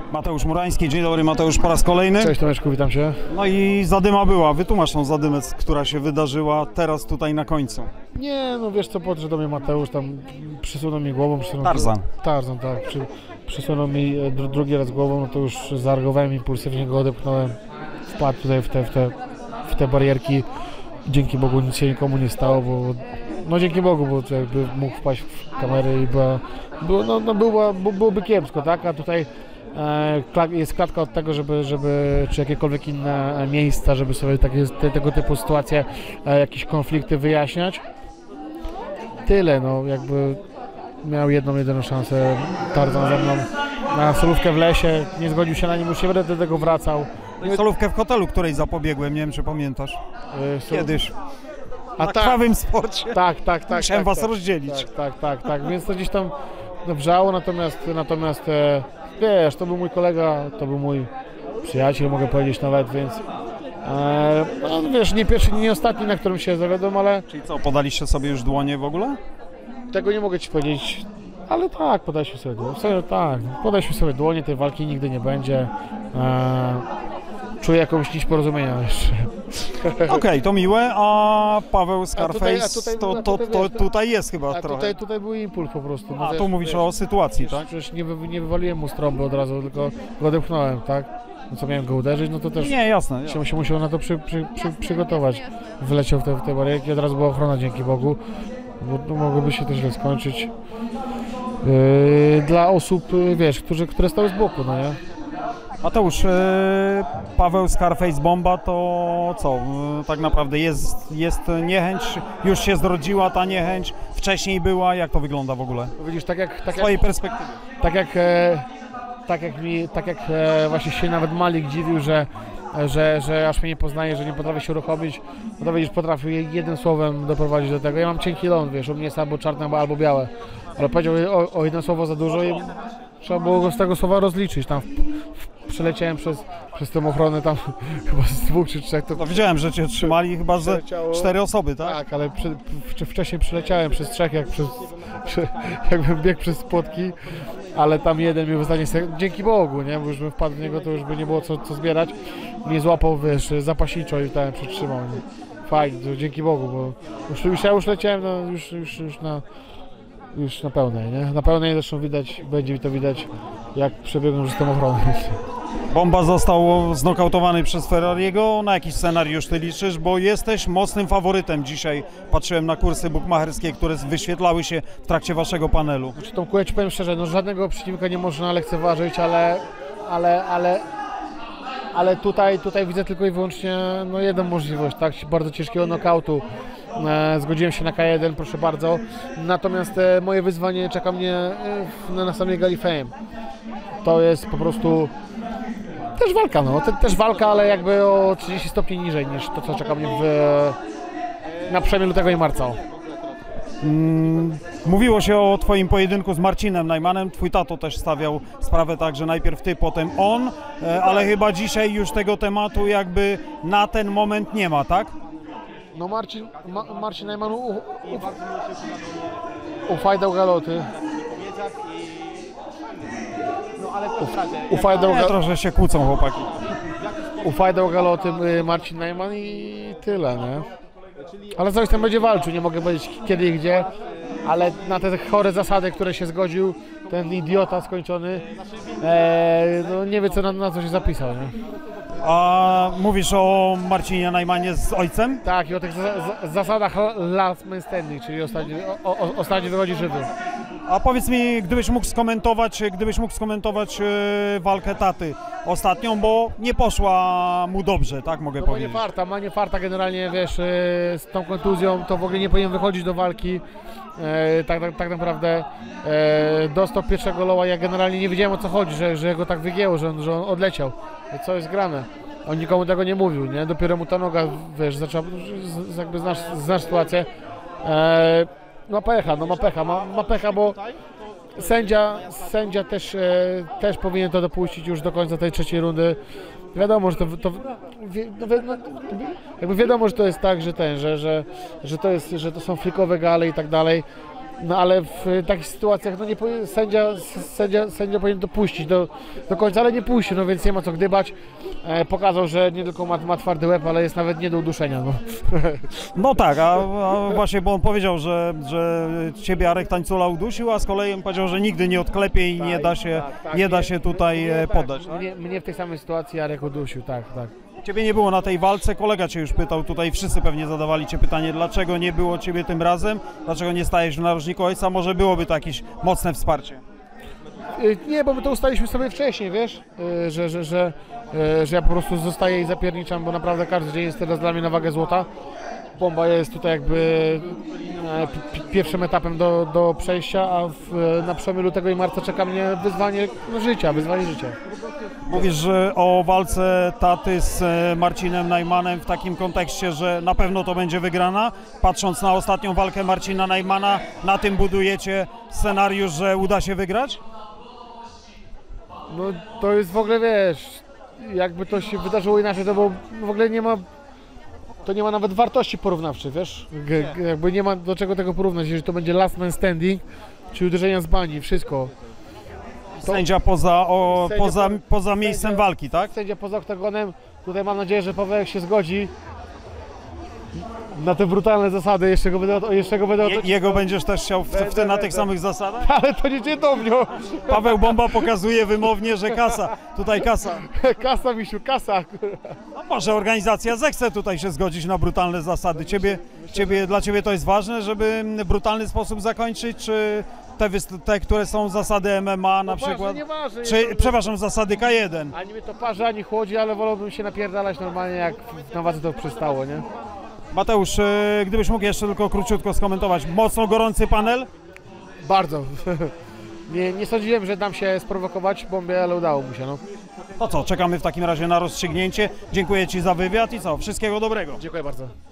Mateusz Murański, dzień dobry Mateusz po raz kolejny. Cześć Tomeczku, witam Cię. No i zadyma była, wytłumacz tą zadymę, która się wydarzyła teraz tutaj na końcu. Nie, no wiesz co, podszedł do mnie Mateusz, tam przysunął mi głową. Tarzan. Tarzan, tak. Przysunął mi drugi raz głową, no to już zareagowałem impulsywnie, go odepchnąłem. Wpadł tutaj w te barierki. Dzięki Bogu nic się nikomu nie stało, bo... No dzięki Bogu, bo jakby mógł wpaść w kamerę i byłoby kiepsko, tak? A tutaj jest klatka od tego, czy jakiekolwiek inne miejsca, żeby sobie tego typu sytuacje, jakieś konflikty wyjaśniać. Tyle, no jakby miał jedyną szansę Tarzan ze mną na solówkę w lesie, nie zgodził się na nim, już nie będę do tego wracał. Solówkę w hotelu, której zapobiegłem, nie wiem czy pamiętasz. Kiedyś. A na krwawym sporcie. Tak. Musiałem was rozdzielić. Tak, więc to gdzieś tam wrzało, natomiast wiesz, to był mój kolega, to był mój przyjaciel, mogę powiedzieć nawet, więc no, wiesz, nie pierwszy, nie ostatni, na którym się zawiodłem, ale... Czyli co, podaliście sobie już dłonie w ogóle? Tego nie mogę Ci powiedzieć, ale tak, podaliśmy sobie dłonie, podaliśmy sobie dłonie, tej walki nigdy nie będzie. Czuję jakąś nić porozumienia jeszcze. Okej, to miłe, a Paweł Scarface tutaj jest chyba trochę. Tutaj był impuls po prostu. No tu mówisz o sytuacji, tak? Przecież nie wywaliłem mu z trąby od razu, tylko go odepchnąłem, tak? No co, miałem go uderzyć, no to też... Nie, jasne. Się musiał na to przygotować. Wleciał w te barierki, od razu była ochrona, dzięki Bogu, bo mogłoby się też źle skończyć. Dla osób, wiesz, które stały z boku, no nie? Mateusz, Paweł Scarface Bomba to co? Tak naprawdę jest niechęć, już się zrodziła ta niechęć, wcześniej była, jak to wygląda w ogóle? Widzisz, z twojej perspektywy. Tak jak właśnie się nawet Malik dziwił, że aż mnie nie poznaje, że nie potrafię się uruchomić, no to widzisz, potrafił jednym słowem doprowadzić do tego. Ja mam cienki ląd, wiesz, u mnie jest albo czarne, albo białe, ale powiedział o jedno słowo za dużo i trzeba było go z tego słowa rozliczyć. Tam przeleciałem przez tę ochronę tam chyba z 2 czy 3. No widziałem, że cię trzymali chyba ze 4 osoby, tak? Tak, ale wcześniej przeleciałem przez 3, jakbym biegł przez płotki, ale tam jeden mi w ostatniej sekund, dzięki Bogu, nie? Bo już bym wpadł w niego, to już by nie było co zbierać. Mnie złapał, wiesz, zapaśniczo i tam przytrzymał. Nie? Fajnie, dzięki Bogu, bo ja już leciałem już na pełnej, nie? Na pełnej zresztą widać, będzie mi to widać, jak przebiegłem już z tą ochroną. Bomba został znokautowany przez Ferrariego. Na jaki scenariusz ty liczysz? Bo jesteś mocnym faworytem dzisiaj. Patrzyłem na kursy bukmacherskie, które wyświetlały się w trakcie waszego panelu. Znaczy, Tomku, ja ci powiem szczerze, no żadnego przeciwnika nie można lekceważyć, ale tutaj widzę tylko i wyłącznie jedną możliwość, tak? Bardzo ciężkiego nokautu. Zgodziłem się na K1, proszę bardzo. Natomiast moje wyzwanie czeka mnie na samej gali Fame. To jest po prostu też walka, też walka, ale jakby o 30 stopni niżej niż to, co czeka mnie na przemian lutego i marca. Mówiło się o twoim pojedynku z Marcinem Najmanem, twój tato też stawiał sprawę tak, że najpierw ty, potem on, ale chyba dzisiaj już tego tematu jakby na ten moment nie ma, tak? No Marcin Najman ufajdał galoty. Trochę się kłócą chłopaki. Ufajdał galoty Marcin Najman i tyle, nie? Ale coś tam będzie walczył, nie mogę powiedzieć kiedy i gdzie, ale na te chore zasady, które się zgodził, ten idiota skończony, no nie wie na co się zapisał, nie? A mówisz o Marcinie Najmanie z ojcem? Tak, i o tych zasadach last man standing, czyli ostatni wychodzi żywy. A powiedz mi, gdybyś mógł skomentować walkę taty ostatnią, bo nie poszła mu dobrze, tak mogę powiedzieć. Ma nie farta generalnie, wiesz, z tą kontuzją to w ogóle nie powinien wychodzić do walki. Tak naprawdę dostał pierwszego loła, ja generalnie nie wiedziałem o co chodzi, że go tak wygięło, że on odleciał. Co jest grane? On nikomu tego nie mówił, nie? Dopiero mu ta noga, wiesz, zaczęła, jakby znasz sytuację. Ma pecha, bo sędzia też powinien to dopuścić już do końca tej trzeciej rundy. Wiadomo, że wiadomo, że to jest tak, że to są frikowe gale i tak dalej. No ale w takich sytuacjach no nie powinien, sędzia powinien to puścić do końca, ale nie puścił, no więc nie ma co gdybać. Pokazał, że nie tylko ma twardy łeb, ale jest nawet nie do uduszenia. No, No tak, a właśnie, bo on powiedział, że ciebie Arek Tańcula udusił, a z kolei on powiedział, że nigdy nie odklepie i nie da się tutaj poddać. Tak? Mnie w tej samej sytuacji Arek udusił, tak. Ciebie nie było na tej walce, kolega cię już pytał, tutaj wszyscy pewnie zadawali cię pytanie, dlaczego nie było ciebie tym razem, dlaczego nie stajesz w narożniku ojca, może byłoby to jakieś mocne wsparcie. Nie, bo my to ustaliliśmy sobie wcześniej, wiesz, że ja po prostu zostaję i zapierniczam, bo naprawdę każdy dzień jest teraz dla mnie na wagę złota. Bomba jest tutaj jakby pierwszym etapem do przejścia, a na przełomie lutego i marca czeka mnie wyzwanie życia. Mówisz, że o walce taty z Marcinem Najmanem w takim kontekście, że na pewno to będzie wygrana. Patrząc na ostatnią walkę Marcina Najmana, na tym budujecie scenariusz, że uda się wygrać? No to jest w ogóle, wiesz, jakby to się wydarzyło inaczej, to bo w ogóle nie ma nawet wartości porównawczej, wiesz, jakby nie ma do czego tego porównać, jeżeli to będzie last man standing, czy uderzenia z bani, wszystko. Sędzia poza miejscem walki, tak? Sędzia poza oktagonem, tutaj mam nadzieję, że Pawełek się zgodzi na te brutalne zasady, jeszcze go będę Jego będziesz też chciał na tych samych zasadach? Ale to nie do mnie. Paweł Bomba pokazuje wymownie, że kasa, tutaj kasa. Kasa, misiu, kasa. No może organizacja zechce tutaj się zgodzić na brutalne zasady. Dla ciebie to jest ważne, żeby w brutalny sposób zakończyć, czy te, które są zasady MMA na przykład? Nie waży, Przepraszam, zasady K1. Ani mnie to parzy, ani chłodzi, ale wolałbym się napierdalać normalnie, jak na wadze to przystało, nie? Mateusz, gdybyś mógł jeszcze tylko króciutko skomentować. Mocno gorący panel? Bardzo. Nie sądziłem, że dam się sprowokować Bombie, ale udało mu się. No. To co, czekamy w takim razie na rozstrzygnięcie. Dziękuję Ci za wywiad i co, wszystkiego dobrego. Dziękuję bardzo.